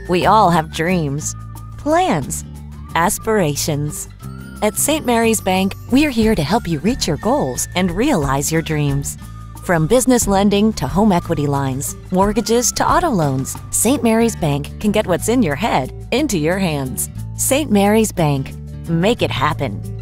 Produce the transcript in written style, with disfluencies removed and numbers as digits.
We all have dreams, plans, aspirations. At St. Mary's Bank, we're here to help you reach your goals and realize your dreams. From business lending to home equity lines, mortgages to auto loans, St. Mary's Bank can get what's in your head into your hands. St. Mary's Bank. Make it happen.